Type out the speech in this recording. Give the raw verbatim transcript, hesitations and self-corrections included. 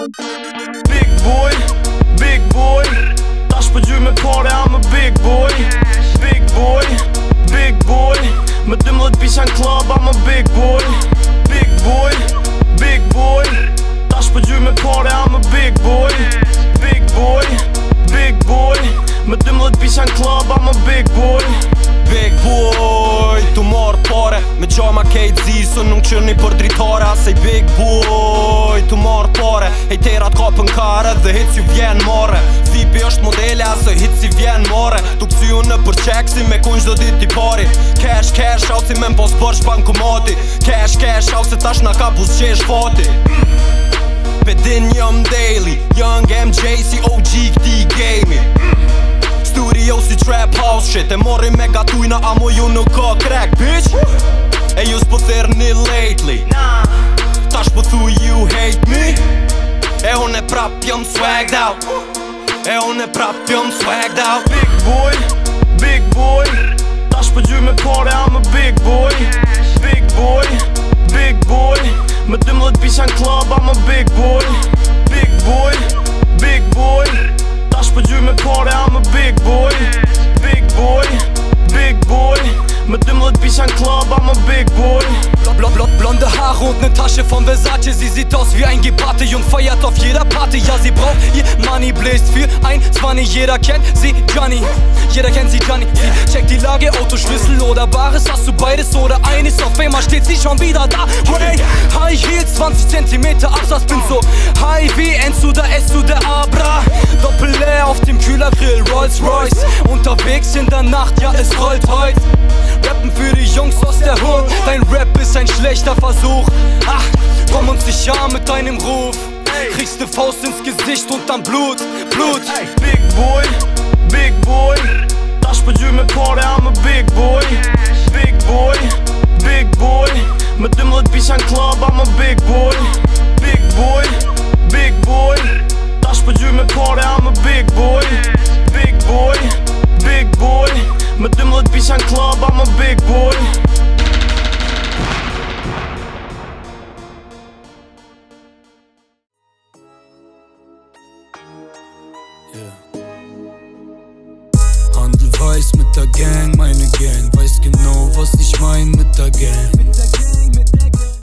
Big boy, big boy. Tash për gjy me pare, I'm a big boy. Big boy, big boy. Me dëmdhet pisha në club, I'm a big boy. Big boy, big boy. Tash për gjy me pare, I'm a big boy. Big boy, big boy. Me dëmdhet pisha në club, I'm a big boy. Big boy, tu marrë pare me gjama kejt zisë, nuk qërni për dritare. Asej big boy, tu marrë pare hejterat kapën kare dhe hit si vjen mare. Vipi është modele, asoj hit si vjen mare. Tu kësi unë për qek si me kun qdo dit t'i pari. Cash, cash, out si me m'pos bërsh bankomati. Cash, cash, out se tash na ka bus qesh fati. Pedin jëm daily, young M J si O G këti gamei. Studio si trap house shit, e mori me gatujna amo ju nuk ka crack, bitch. E ju s'po therni lately, tash po thu you hate me. E unë e prap jëm swagged out, e unë e prap jëm swagged out. Big boy, big boy. Tash për gjy me pare, I'm a big boy. Big boy, big boy. Me dëmdhet pisha në club, I'm a big boy. Big boy, big boy. Tash për gjy me pare, I'm a big boy. Big boy, big boy. Me dëmdhet pisha në club, I'm a big boy. Blond, blond, blonde Haare und ne Tasche von Versace. Sie sieht aus wie ein Gepate und feiert auf jeder Party. Ja, sie braucht ihr Money, bläst für ein Zwanni. Jeder kennt sie, Gianni. Jeder kennt sie, Gianni. Sie checkt die Lage, Autoschlüssel oder Bares. Hast du beides oder eines? Auf einmal steht sie schon wieder da. Hey, High Heels, zwanzig Zentimeter Absatz. Bin so high wie Enzo, da Esso, der Abra. Doppel leer auf dem Kühlergrill, Rolls Royce. Unterwegs in der Nacht, ja, es rollt heut. Rappen für die Jungs aus der Hood. Dein Rap ist ein schlechter Versuch. Ach, komm uns nicht an mit deinem Ruf. Kriegst ne Faust ins Gesicht und dann Blut, Blut. Big boy, big boy. Tash për gjy me pare, I'm a big boy. Big boy, big boy. Me dëmdhet pisha në club, I'm a big boy. Big boy, big boy. Tash për gjy me pare, I'm a big boy. Big boy, big boy. Me dëmdhet pisha në club, I'm a big boy. Handel weiß mit der Gang, meine Gang weiß genau, was ich mein mit der Gang.